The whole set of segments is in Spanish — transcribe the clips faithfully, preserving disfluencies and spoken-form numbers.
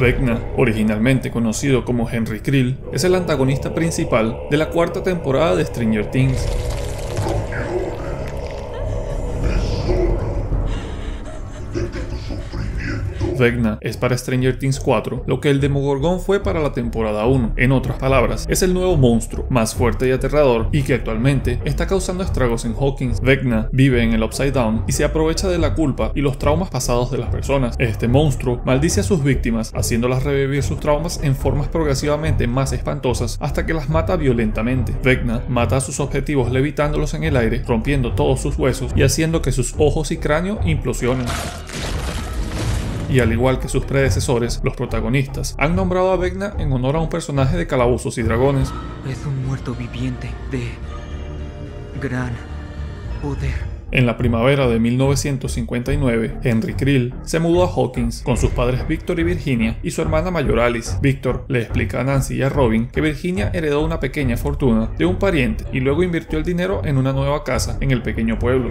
Vecna, originalmente conocido como Henry Creel, es el antagonista principal de la cuarta temporada de Stranger Things. Vecna es para Stranger Things cuatro lo que el Demogorgon fue para la temporada uno. En otras palabras, es el nuevo monstruo, más fuerte y aterrador, y que actualmente está causando estragos en Hawkins. Vecna vive en el Upside Down y se aprovecha de la culpa y los traumas pasados de las personas. Este monstruo maldice a sus víctimas, haciéndolas revivir sus traumas en formas progresivamente más espantosas hasta que las mata violentamente. Vecna mata a sus objetivos levitándolos en el aire, rompiendo todos sus huesos y haciendo que sus ojos y cráneo implosionen. Y al igual que sus predecesores, los protagonistas han nombrado a Vecna en honor a un personaje de Calabozos y Dragones. Es un muerto viviente de gran poder. En la primavera de mil novecientos cincuenta y nueve, Henry Creel se mudó a Hawkins con sus padres Victor y Virginia y su hermana mayor Alice. Victor le explica a Nancy y a Robin que Virginia heredó una pequeña fortuna de un pariente y luego invirtió el dinero en una nueva casa en el pequeño pueblo.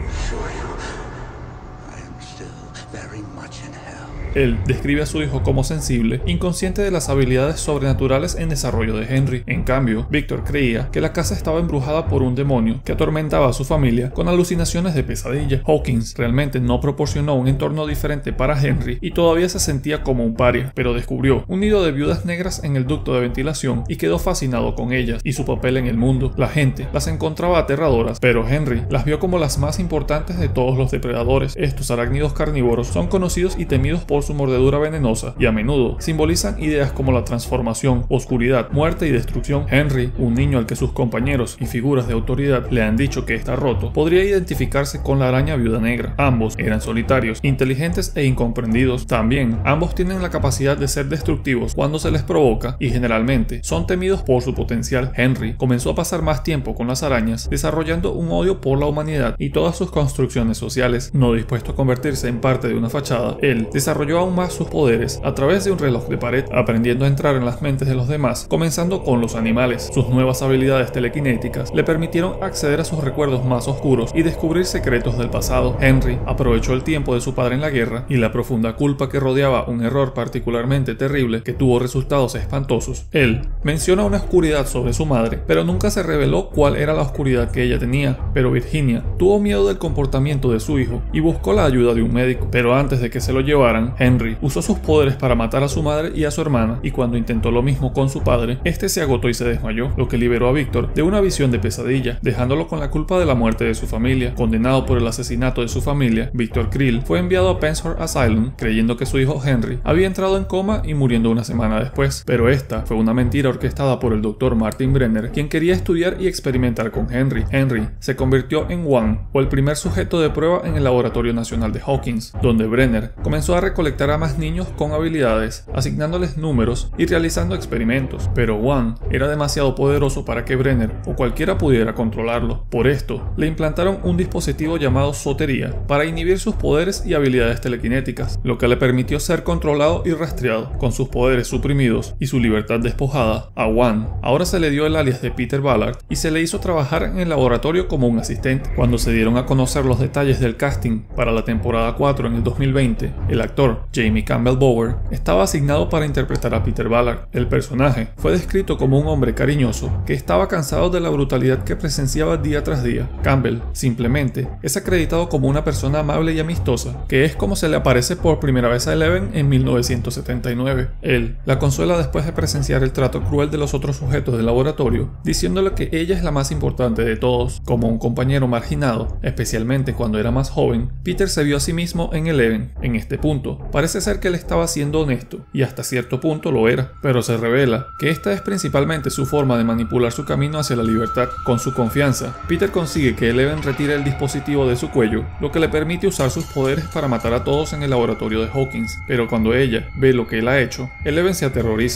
Él describe a su hijo como sensible, inconsciente de las habilidades sobrenaturales en desarrollo de Henry. En cambio, Victor creía que la casa estaba embrujada por un demonio que atormentaba a su familia con alucinaciones de pesadilla. Hawkins realmente no proporcionó un entorno diferente para Henry y todavía se sentía como un paria, pero descubrió un nido de viudas negras en el ducto de ventilación y quedó fascinado con ellas y su papel en el mundo. La gente las encontraba aterradoras, pero Henry las vio como las más importantes de todos los depredadores. Estos arácnidos carnívoros son conocidos y temidos por su mordedura venenosa y a menudo simbolizan ideas como la transformación, oscuridad, muerte y destrucción. Henry, un niño al que sus compañeros y figuras de autoridad le han dicho que está roto, podría identificarse con la araña viuda negra. Ambos eran solitarios, inteligentes e incomprendidos. También, ambos tienen la capacidad de ser destructivos cuando se les provoca y generalmente son temidos por su potencial. Henry comenzó a pasar más tiempo con las arañas, desarrollando un odio por la humanidad y todas sus construcciones sociales. No dispuesto a convertirse en parte de una fachada, él desarrolló aún más sus poderes a través de un reloj de pared, aprendiendo a entrar en las mentes de los demás, comenzando con los animales. Sus nuevas habilidades telequinéticas le permitieron acceder a sus recuerdos más oscuros y descubrir secretos del pasado. Henry aprovechó el tiempo de su padre en la guerra y la profunda culpa que rodeaba un error particularmente terrible que tuvo resultados espantosos. Él menciona una oscuridad sobre su madre, pero nunca se reveló cuál era la oscuridad que ella tenía. Pero Virginia tuvo miedo del comportamiento de su hijo y buscó la ayuda de un médico, pero antes de que se lo llevaran, Henry usó sus poderes para matar a su madre y a su hermana, y cuando intentó lo mismo con su padre, este se agotó y se desmayó, lo que liberó a Victor de una visión de pesadilla, dejándolo con la culpa de la muerte de su familia. Condenado por el asesinato de su familia, Victor Creel fue enviado a Penshurst Asylum, creyendo que su hijo Henry había entrado en coma y muriendo una semana después, pero esta fue una mentira orquestada por el doctor Martin Brenner, quien quería estudiar y experimentar con Henry. Henry se convirtió en One, o el primer sujeto de prueba en el Laboratorio Nacional de Hawkins, donde Brenner comenzó a recolectar a más niños con habilidades, asignándoles números y realizando experimentos, pero One era demasiado poderoso para que Brenner o cualquiera pudiera controlarlo. Por esto, le implantaron un dispositivo llamado Sotería para inhibir sus poderes y habilidades telequinéticas, lo que le permitió ser controlado y rastreado. Con sus poderes suprimidos y su libertad despojada, a One ahora se le dio el alias de Peter Ballard y se le hizo trabajar en el laboratorio como un asistente. Cuando se dieron a conocer los detalles del casting para la temporada cuatro en el dos mil veinte, el actor Jamie Campbell Bower estaba asignado para interpretar a Peter Ballard. El personaje fue descrito como un hombre cariñoso que estaba cansado de la brutalidad que presenciaba día tras día. Campbell simplemente es acreditado como una persona amable y amistosa, que es como se le aparece por primera vez a Eleven en mil novecientos setenta y nueve. Él la consuela después de presenciar el trato cruel de los otros sujetos del laboratorio, diciéndole que ella es la más importante de todos. Como un compañero marginado, especialmente cuando era más joven, Peter se vio a sí mismo en Eleven. En este punto, parece ser que él estaba siendo honesto, y hasta cierto punto lo era, pero se revela que esta es principalmente su forma de manipular su camino hacia la libertad. Con su confianza, Peter consigue que Eleven retire el dispositivo de su cuello, lo que le permite usar sus poderes para matar a todos en el laboratorio de Hawkins, pero cuando ella ve lo que él ha hecho, Eleven se aterroriza.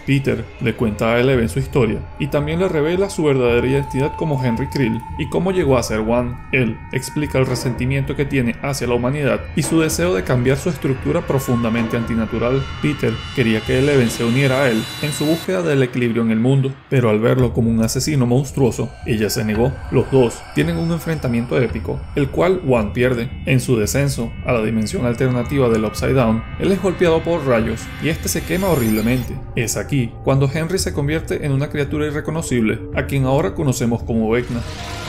Peter le cuenta a Eleven su historia y también le revela su verdadera identidad como Henry Krill y cómo llegó a ser One. Él explica el resentimiento que tiene hacia la humanidad y su deseo de cambiar su estructura profundamente antinatural. Peter quería que Eleven se uniera a él en su búsqueda del equilibrio en el mundo, pero al verlo como un asesino monstruoso, ella se negó. Los dos tienen un enfrentamiento épico, el cual One pierde. En su descenso a la dimensión alternativa del Upside Down, él es golpeado por rayos y este se quema horriblemente. Es aquí cuando Henry se convierte en una criatura irreconocible, a quien ahora conocemos como Vecna.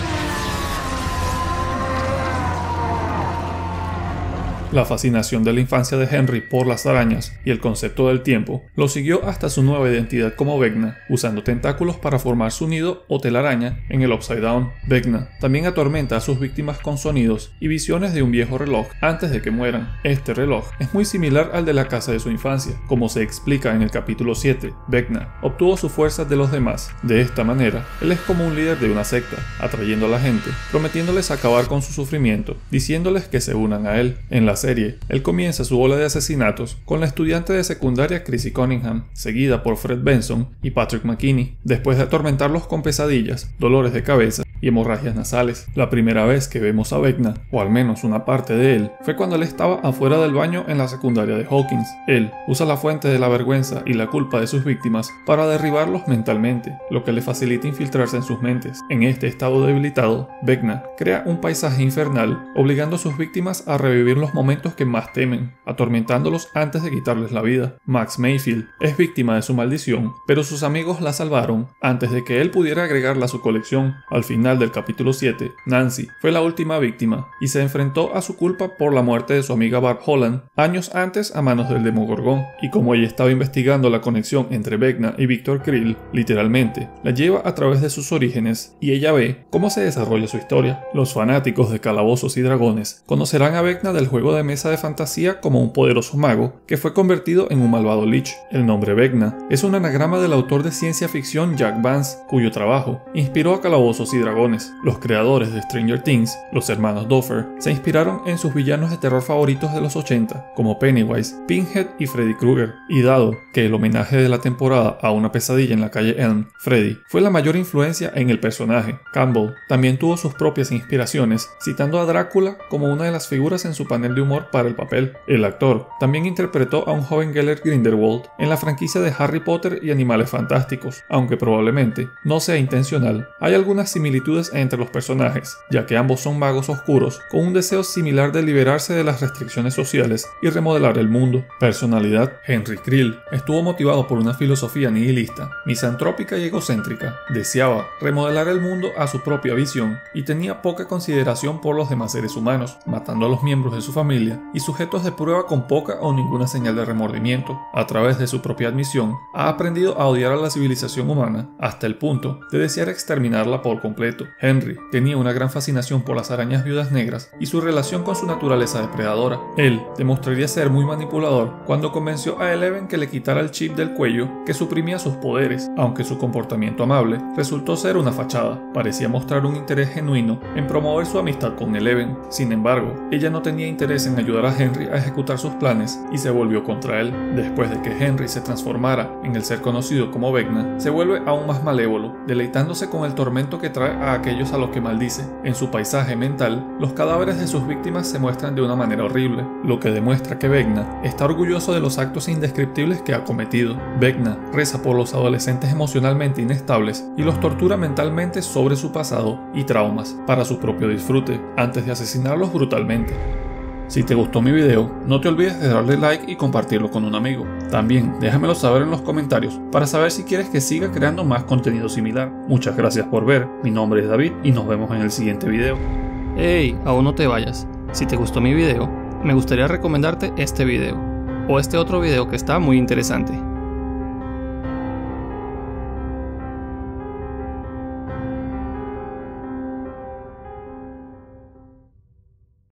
La fascinación de la infancia de Henry por las arañas y el concepto del tiempo lo siguió hasta su nueva identidad como Vecna, usando tentáculos para formar su nido o telaraña en el Upside Down. Vecna también atormenta a sus víctimas con sonidos y visiones de un viejo reloj antes de que mueran. Este reloj es muy similar al de la casa de su infancia. Como se explica en el capítulo siete, Vecna obtuvo sus fuerzas de los demás. De esta manera, él es como un líder de una secta, atrayendo a la gente, prometiéndoles acabar con su sufrimiento, diciéndoles que se unan a él. En la serie, él comienza su ola de asesinatos con la estudiante de secundaria Chrissy Cunningham, seguida por Fred Benson y Patrick McKinney, después de atormentarlos con pesadillas, dolores de cabeza y hemorragias nasales. La primera vez que vemos a Vecna, o al menos una parte de él, fue cuando él estaba afuera del baño en la secundaria de Hawkins. Él usa la fuente de la vergüenza y la culpa de sus víctimas para derribarlos mentalmente, lo que le facilita infiltrarse en sus mentes. En este estado debilitado, Vecna crea un paisaje infernal, obligando a sus víctimas a revivir los momentos que más temen, atormentándolos antes de quitarles la vida. Max Mayfield es víctima de su maldición, pero sus amigos la salvaron antes de que él pudiera agregarla a su colección. Al final del capítulo siete, Nancy fue la última víctima y se enfrentó a su culpa por la muerte de su amiga Barb Holland años antes a manos del Demogorgón, y como ella estaba investigando la conexión entre Vecna y Victor Krill, literalmente la lleva a través de sus orígenes y ella ve cómo se desarrolla su historia. Los fanáticos de Calabozos y Dragones conocerán a Vecna del juego de mesa de fantasía como un poderoso mago que fue convertido en un malvado lich. El nombre Vecna es un anagrama del autor de ciencia ficción Jack Vance, cuyo trabajo inspiró a Calabozos y Dragones. Los creadores de Stranger Things, los hermanos Duffer, se inspiraron en sus villanos de terror favoritos de los ochenta, como Pennywise, Pinhead y Freddy Krueger, y dado que el homenaje de la temporada a Una pesadilla en la calle Elm, Freddy fue la mayor influencia en el personaje. Campbell también tuvo sus propias inspiraciones, citando a Drácula como una de las figuras en su panel de humor para el papel. El actor también interpretó a un joven Gellert Grindelwald en la franquicia de Harry Potter y Animales Fantásticos, aunque probablemente no sea intencional. Hay algunas similitudes entre los personajes, ya que ambos son magos oscuros con un deseo similar de liberarse de las restricciones sociales y remodelar el mundo. Personalidad: Henry Krill estuvo motivado por una filosofía nihilista, misantrópica y egocéntrica. Deseaba remodelar el mundo a su propia visión y tenía poca consideración por los demás seres humanos, matando a los miembros de su familia y sujetos de prueba con poca o ninguna señal de remordimiento. A través de su propia admisión, ha aprendido a odiar a la civilización humana hasta el punto de desear exterminarla por completo. Henry tenía una gran fascinación por las arañas viudas negras y su relación con su naturaleza depredadora. Él demostraría ser muy manipulador cuando convenció a Eleven que le quitara el chip del cuello que suprimía sus poderes, aunque su comportamiento amable resultó ser una fachada. Parecía mostrar un interés genuino en promover su amistad con Eleven. Sin embargo, ella no tenía interés en ayudar a Henry a ejecutar sus planes y se volvió contra él. Después de que Henry se transformara en el ser conocido como Vecna, se vuelve aún más malévolo, deleitándose con el tormento que trae a aquellos a los que maldice. En su paisaje mental, los cadáveres de sus víctimas se muestran de una manera horrible, lo que demuestra que Vecna está orgulloso de los actos indescriptibles que ha cometido. Vecna reza por los adolescentes emocionalmente inestables y los tortura mentalmente sobre su pasado y traumas para su propio disfrute, antes de asesinarlos brutalmente. Si te gustó mi video, no te olvides de darle like y compartirlo con un amigo. También déjamelo saber en los comentarios para saber si quieres que siga creando más contenido similar. Muchas gracias por ver, mi nombre es David y nos vemos en el siguiente video. Hey, aún no te vayas. Si te gustó mi video, me gustaría recomendarte este video o este otro video que está muy interesante.